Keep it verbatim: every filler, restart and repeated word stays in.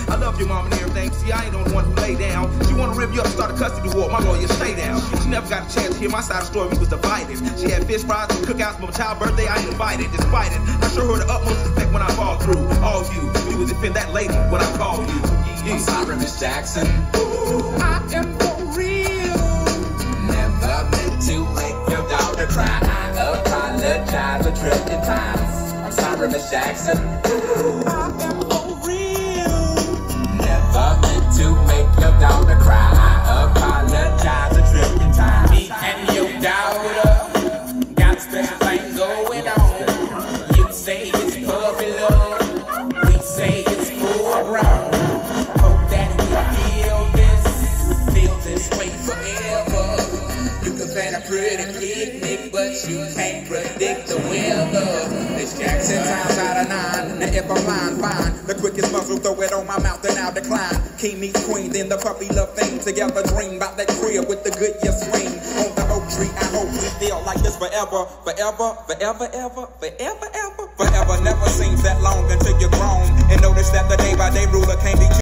I love your mom and everything. See, I ain't the one who lay down. She wanna rip you up, start a custody war. My lawyer, stay down. She never got a chance to hear my side of the story. We was divided. She had fish fries and cookouts for my child's birthday. I ain't invited, despite it. I show her the utmost respect when I fall through. All you, you would defend that lady when I call you. I'm sorry, Miss Jackson. Ooh, I am for real. Never meant to make your daughter cry. I apologize a trillion times. I'm sorry, Miss Jackson. Ooh, I am for real. Never meant to make your daughter cry. I apologize a trillion times. Me and your daughter got a special thing going on. You say it's puppy love. We say it's full grown. Hope that we feel this, feel this way forever. You can plan a pretty picnic, but you can't predict the weather. Miss Jackson times out of nine. Now if I'm lying, fine. The quickest muzzle, throw it on my mouth and I'll decline. King meets queen, then the puppy love thing. Together dream about that crib with the good year swing. On the oak tree, I hope we feel like this forever. Forever, forever, ever, forever, ever. Forever never seems that long until you're grown. And notice that the day by day ruler can't be